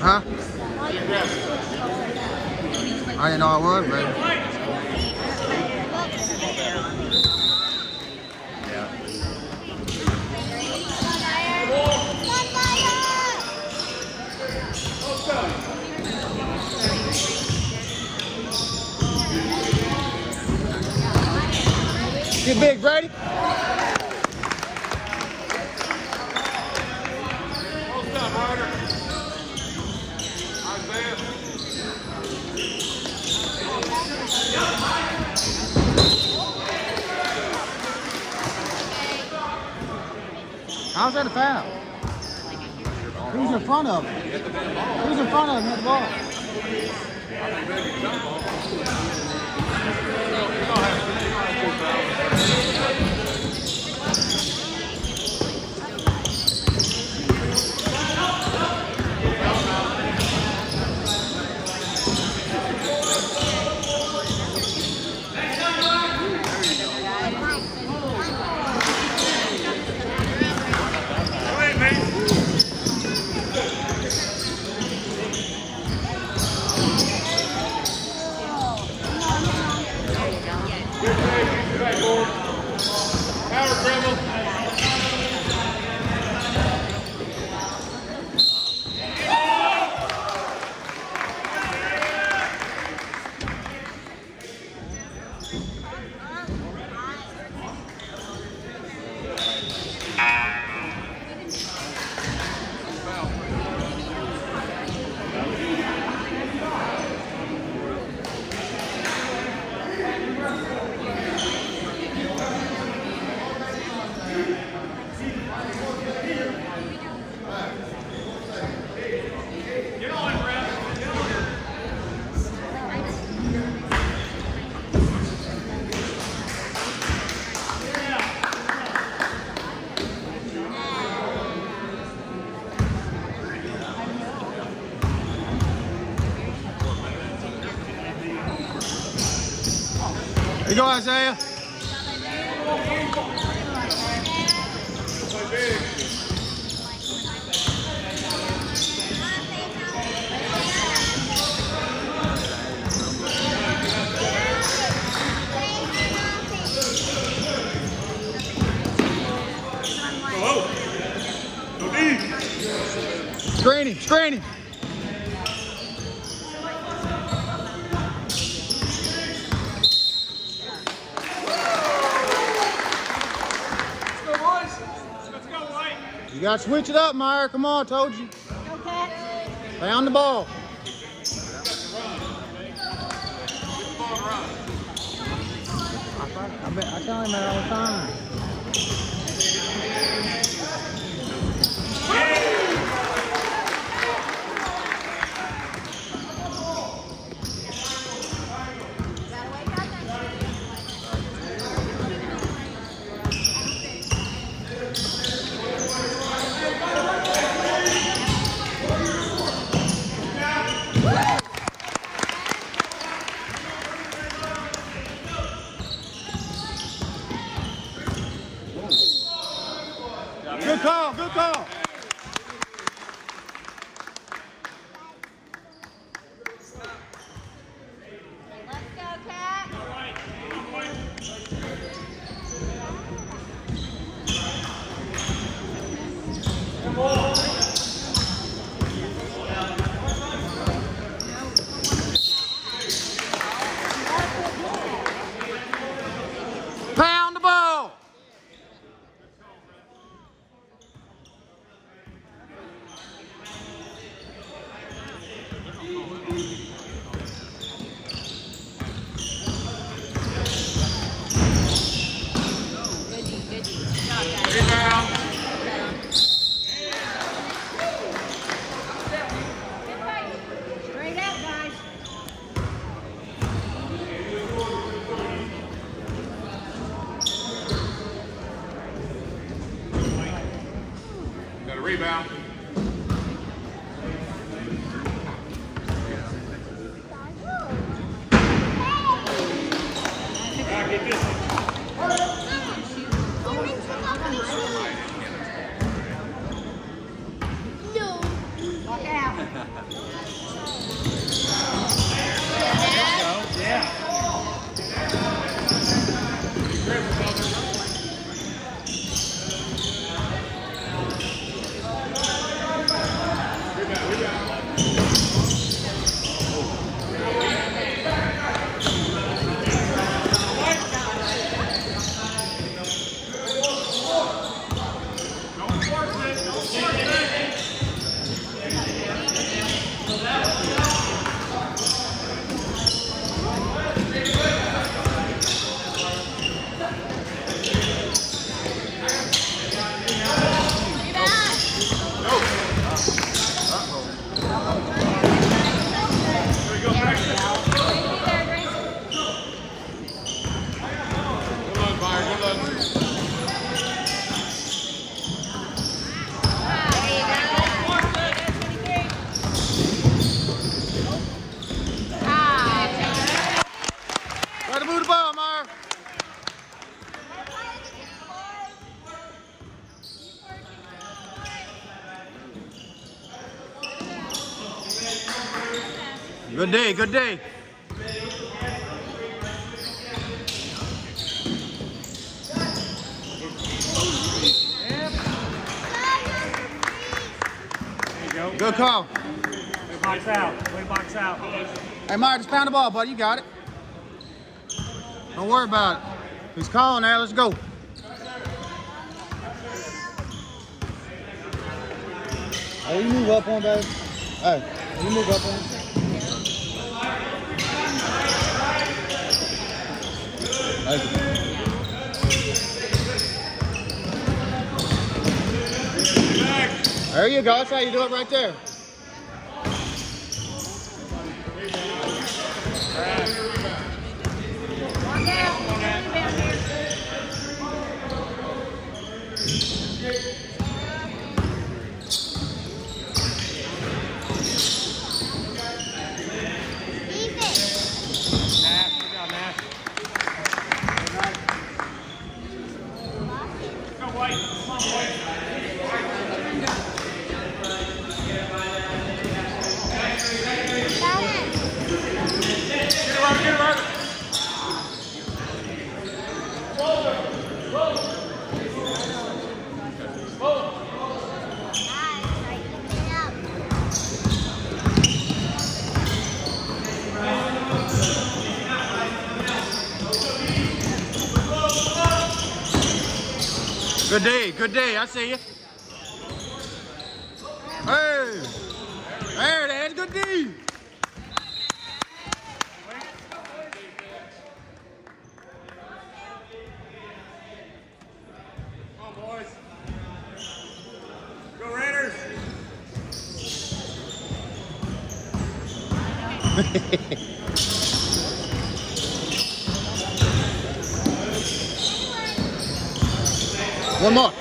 Huh? I didn't know I was, baby. Get big, Brady. How's that a foul? Who's in front of him? Who's in front of him at the ball? Here you go, Isaiah. Screen him, screen him. You got to switch it up, Meyer. Come on, I told you. Stay on the ball. I tell him that all the time. Good call, good call. Let's go, Cat. Pound the ball. Straight out, guys. Got a rebound. Get this one. No. Walk out. Good day, good day. Good call. Way box out. Way box out. Hey, Mark, just pound the ball, buddy. You got it. Don't worry about it. He's calling now. Let's go. Hey, you move up on, baby. Hey, you move up on. Thank you. There you go. That's how you do it right there. Good day, good day. I see you. Hey, there it is. Good D. Come on, boys. Go Raiders. One more.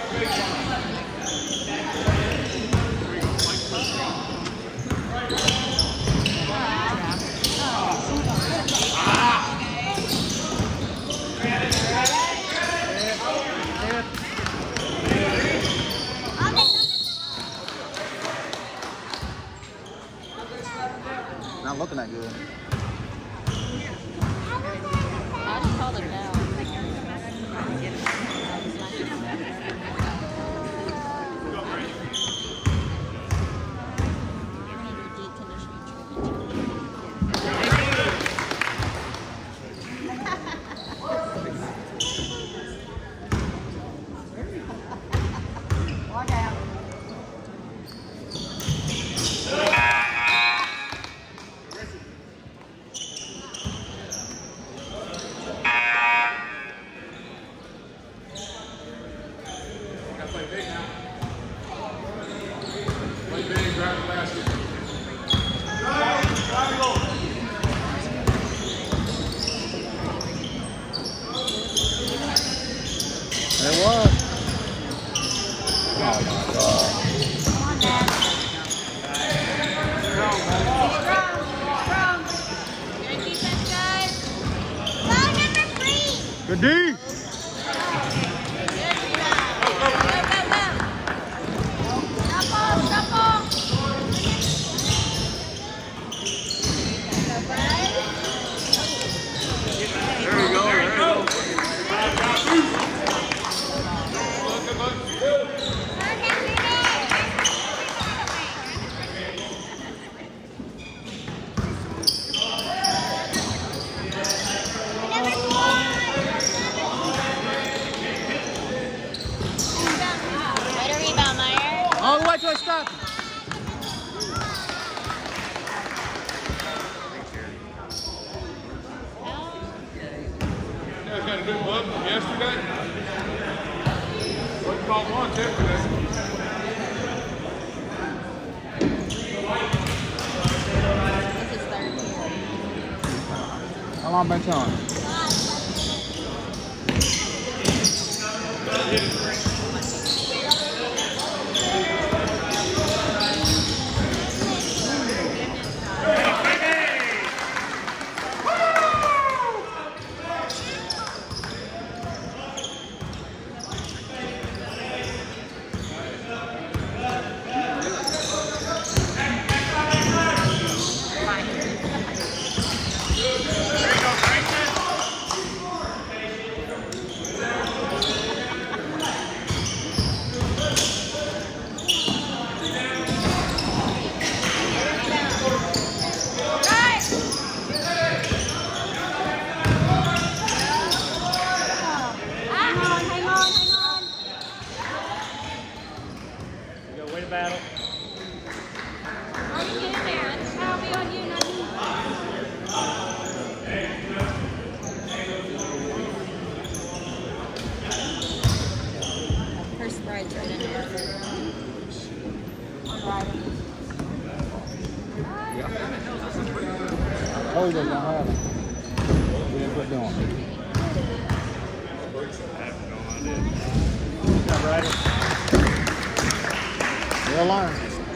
Not looking that good. I just called it now. It was. Oh my God. Come on, Dad. Strong. Good defense, guys. Go, number 3. Good D. Good rebound. Go. Stop ball. There we go. There we go. Better rebound, Meyer. All the way till I stop. You guys got a new book from yesterday? What called one yesterday? This is third year. How long been telling? battle. Are you in there? I'll be on you, not you. Her sprites right in there. Oh, you don't have it. We didn't put down. Good job, Ryder. They'll learn.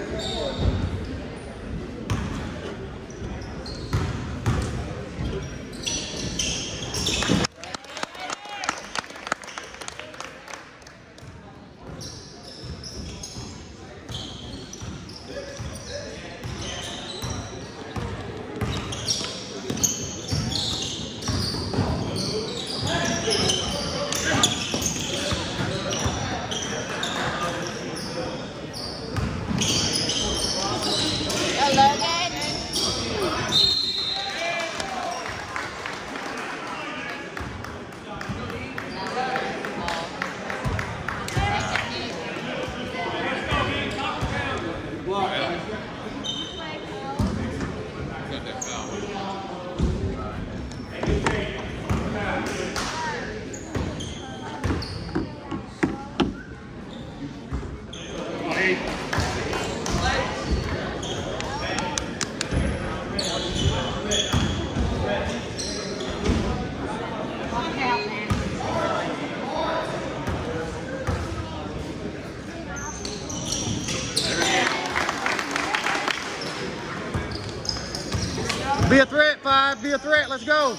Be a threat, 5. Be a threat. Let's go.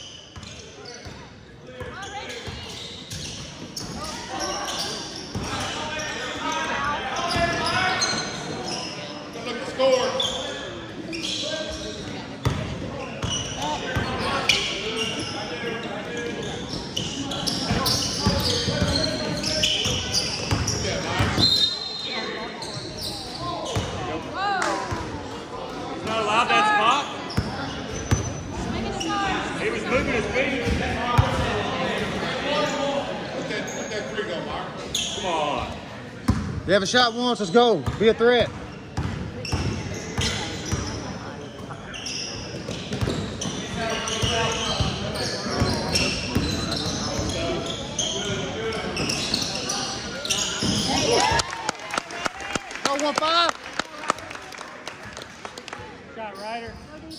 Look at the score. He's not allowed that spot. He was moving his feet. Let that 3 go, Mark. Come on. You have a shot once. Let's go. Be a threat. Go 1-5. Shot, Ryder.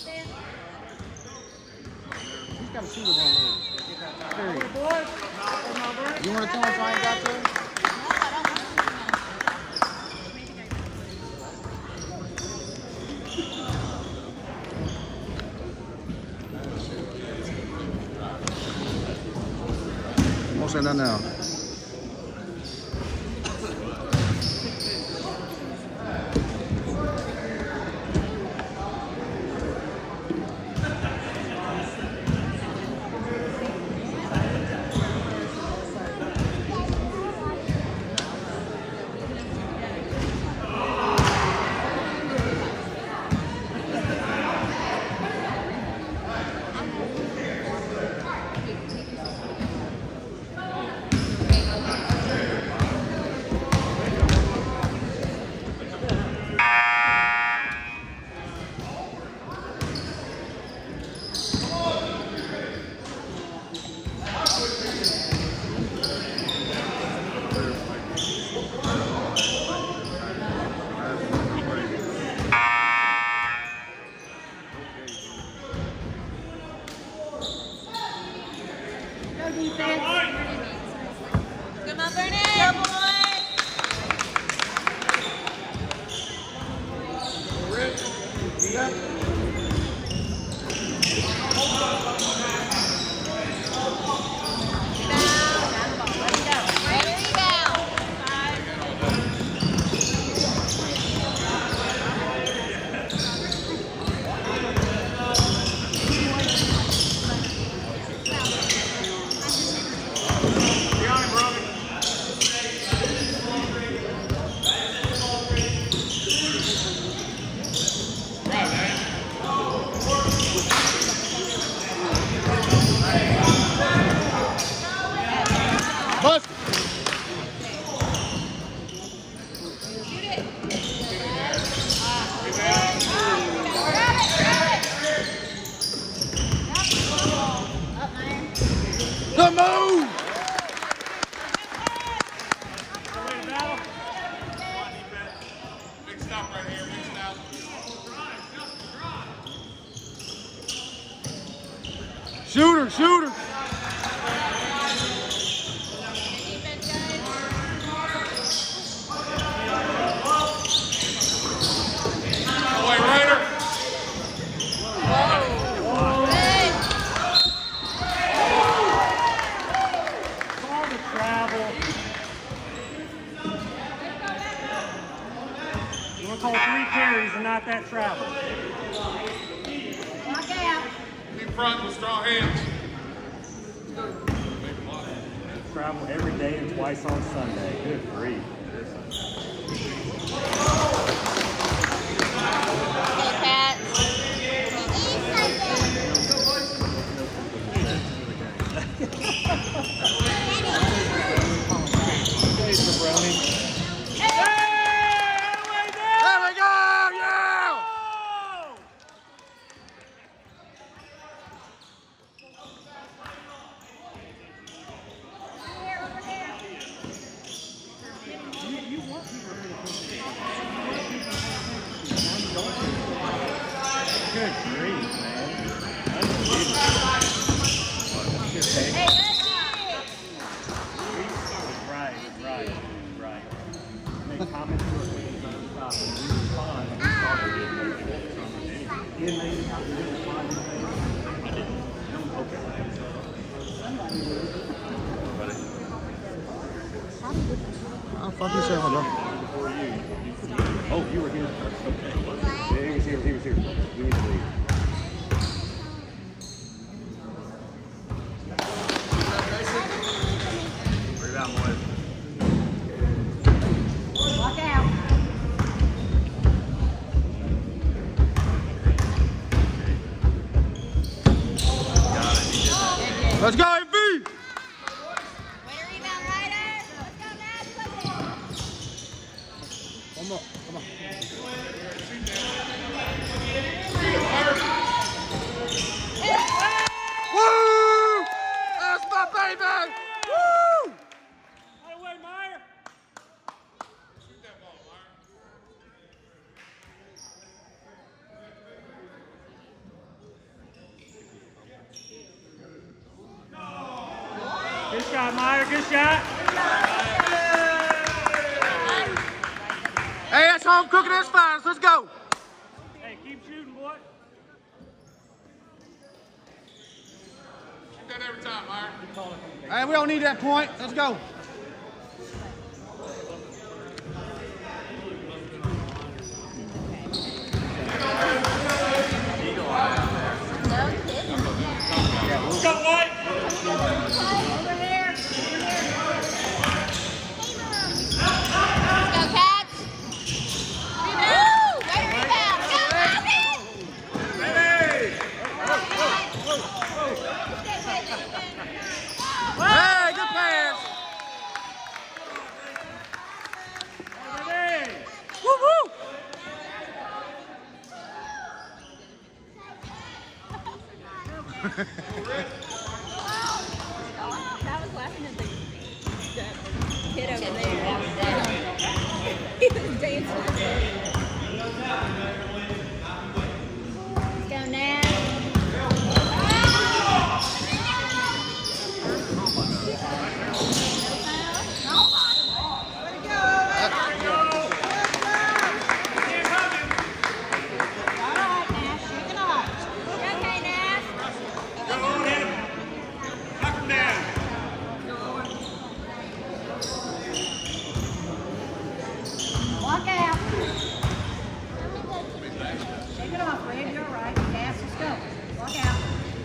He's got to shoot it one way. Period. You want to tell him if I ain't got to? Won't say that now. call 3 carries and not that travel. Lock out. Keep front with strong hands. Travel every day and twice on Sunday. Good grief. Hey, Pat. There we go! Yeah! Good grief, man. Hey, Right. Make comments to us when he's on top and we respond and we start to get those. He didn't make it out, he didn't respond to anything. I didn't. Okay. Oh, fuck yourself, bro. Before you. Oh, you were here first. Okay. Yeah, he was here. We need to leave. Rebound, boys. lock out. Let's go, MV! Way to rebound, Ryder. Let's go, Naz. One more, come on. Woo! That's my baby! Woo! Out of the way, Meyer. Shoot that ball, Meyer. Good shot, Meyer. Good shot. Hey, that's home cooking and spice. Let's go. Hey, keep shooting, boy. Shoot that every time, Meyer. Hey, we don't need that point. Let's go. No kidding. Let's go, White. Over here. Let's go, Cats. Rebound. Way to rebound. Go, Bobby. Hey, good pass. Hey. Woo woo. I was laughing at the kid over there. He was dancing. Let's go, Naz. Walk out. Shake it off, Red. You're all right. Cass, let's go. Walk out.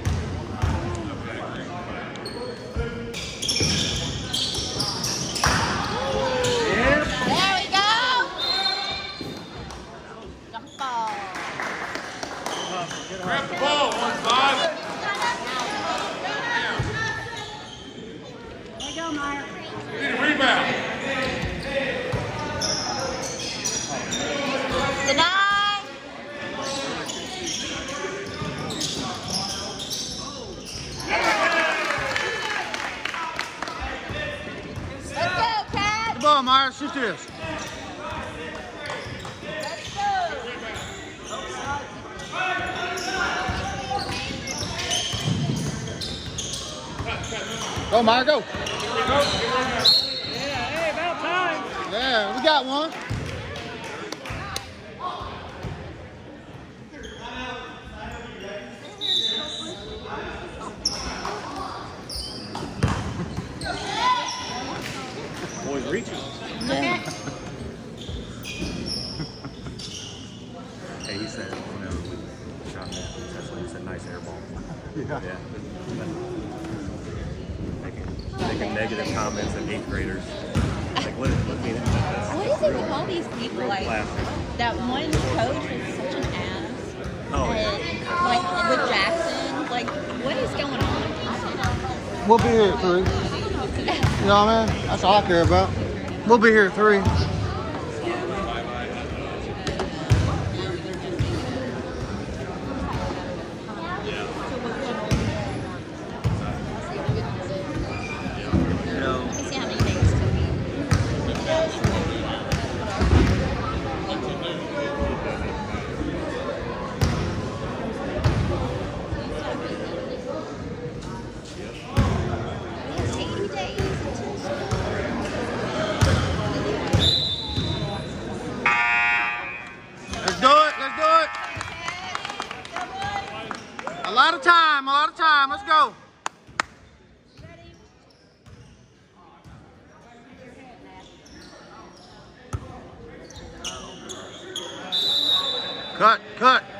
There we go. Jump ball. Grab the ball, 1-5. There you go, Meyer. Need a rebound. Deny. Let's go, Cat. The ball, Myers. Shoot this. Let's go. Go, Meyer, go. Yeah, hey, about time. Yeah, we got one. Boys reaching. Okay. Yeah. Yeah. Making negative comments at 8th graders. Like, what is that's What is it real- with all these people? real Like, classic. that one coach was such an ass. Oh, yeah. And, like, with Jackson. Like, what is going on? We'll be here at 3. You know what I mean? That's all I care about. We'll be here at 3. Let's see how many days to Let's do it. Let's do it. A lot of time. A lot of time. Let's go. Cut. Cut.